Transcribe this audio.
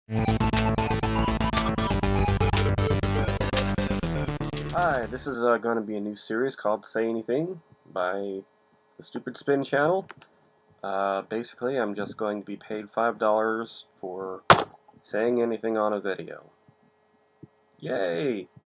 Hi, this is going to be a new series called Say Anything by the StupidSpin channel. Basically, I'm just going to be paid $5 for saying anything on a video. Yay!